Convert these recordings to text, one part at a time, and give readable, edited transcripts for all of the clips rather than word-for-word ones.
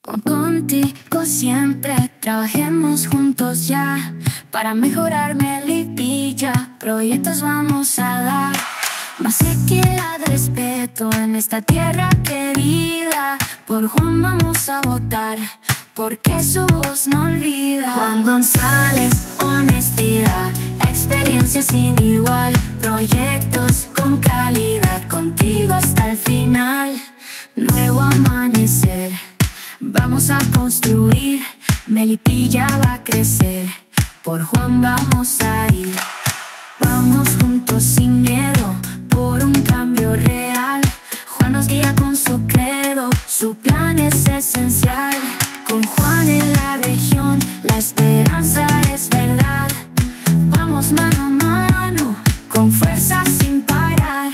Contigo siempre trabajemos juntos ya para mejorar Melipilla. Proyectos vamos a dar, más equidad, respeto en esta tierra querida. Por Juan vamos a votar, porque su voz no olvida. Juan González, honestidad, experiencia sin igual. Proyectos con calidad, contigo hasta el final. Nuevo amanecer, vamos a construir. Melipilla va a crecer, por Juan vamos a ir. Vamos juntos sin miedo, por un cambio real. Juan nos guía con su credo, su plan es esencial. Con Juan en la región, la esperanza es verdad. Vamos mano a mano, con fuerza sin parar.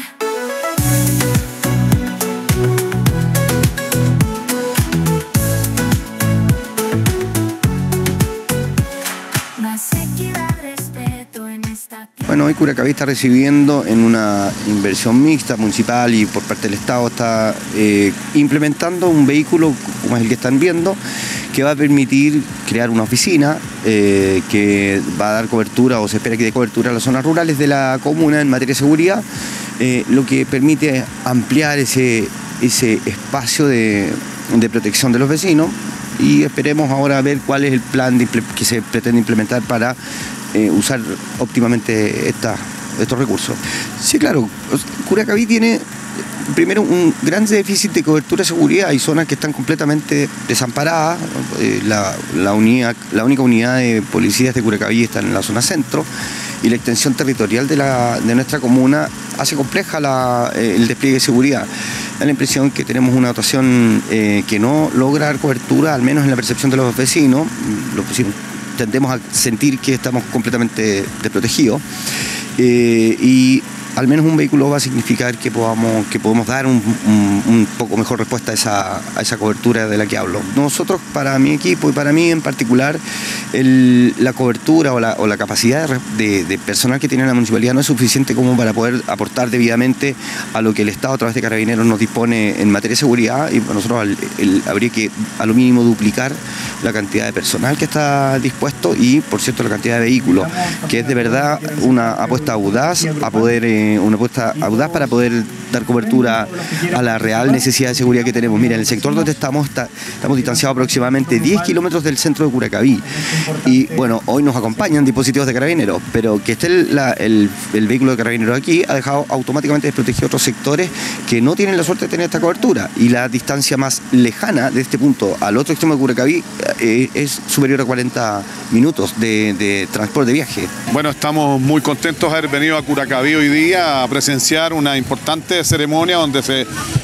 Más equidad, respeto en esta tierra. Bueno, hoy Curacaví está recibiendo en una inversión mixta municipal y por parte del Estado está implementando un vehículo como es el que están viendo, que va a permitir crear una oficina que va a dar cobertura, o se espera que dé cobertura a las zonas rurales de la comuna en materia de seguridad, lo que permite ampliar ese espacio de protección de los vecinos, y esperemos ahora ver cuál es el plan que se pretende implementar para usar óptimamente estos recursos. Sí, claro, Curacaví tiene primero un gran déficit de cobertura de seguridad. Hay zonas que están completamente desamparadas. La única unidad de policías de Curacaví está en la zona centro, y la extensión territorial de nuestra comuna hace compleja el despliegue de seguridad. Da la impresión que tenemos una dotación que no logra dar cobertura, al menos en la percepción de los vecinos. Los vecinos tendemos a sentir que estamos completamente desprotegidos, y al menos un vehículo va a significar que podemos dar un poco mejor respuesta a esa cobertura de la que hablo. Nosotros, para mi equipo y para mí en particular, la cobertura o la capacidad de personal que tiene la municipalidad no es suficiente como para poder aportar debidamente a lo que el Estado a través de Carabineros nos dispone en materia de seguridad, y nosotros habría que a lo mínimo duplicar la cantidad de personal que está dispuesto y, por cierto, la cantidad de vehículos, que es de verdad una apuesta audaz para poder dar cobertura a la real necesidad de seguridad que tenemos. Mira, en el sector donde estamos distanciados aproximadamente 10 kilómetros del centro de Curacaví, y bueno, hoy nos acompañan dispositivos de Carabineros, pero que esté el vehículo de Carabineros aquí ha dejado automáticamente desprotegidos otros sectores que no tienen la suerte de tener esta cobertura, y la distancia más lejana de este punto al otro extremo de Curacaví es superior a 40 minutos de transporte de viaje. Bueno, estamos muy contentos de haber venido a Curacaví hoy día a presenciar una importante ceremonia donde se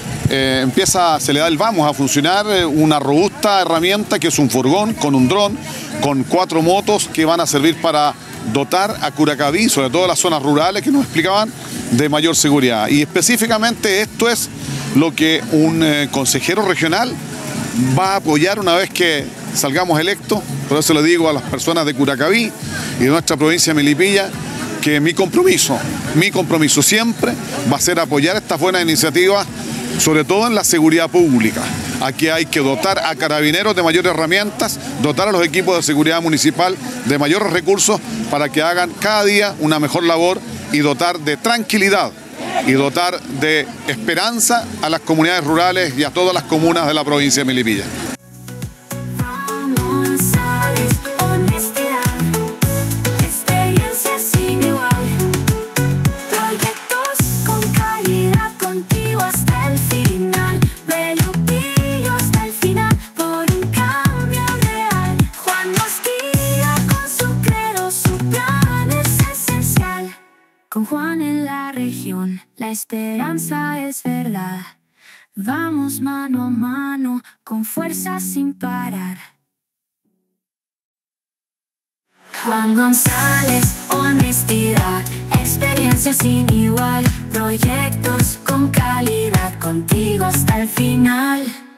le da el vamos a funcionar una robusta herramienta que es un furgón con un dron, con 4 motos que van a servir para dotar a Curacaví, sobre todo las zonas rurales que nos explicaban, de mayor seguridad. Y específicamente esto es lo que un consejero regional va a apoyar una vez que salgamos electos. Por eso le digo a las personas de Curacaví y de nuestra provincia de Melipilla que mi compromiso siempre va a ser apoyar estas buenas iniciativas, sobre todo en la seguridad pública. Aquí hay que dotar a Carabineros de mayores herramientas, dotar a los equipos de seguridad municipal de mayores recursos para que hagan cada día una mejor labor, y dotar de tranquilidad y dotar de esperanza a las comunidades rurales y a todas las comunas de la provincia de Melipilla. Con Juan en la región, la esperanza es verdad. Vamos mano a mano, con fuerza sin parar. Juan González, honestidad, experiencia sin igual. Proyectos con calidad, contigo hasta el final.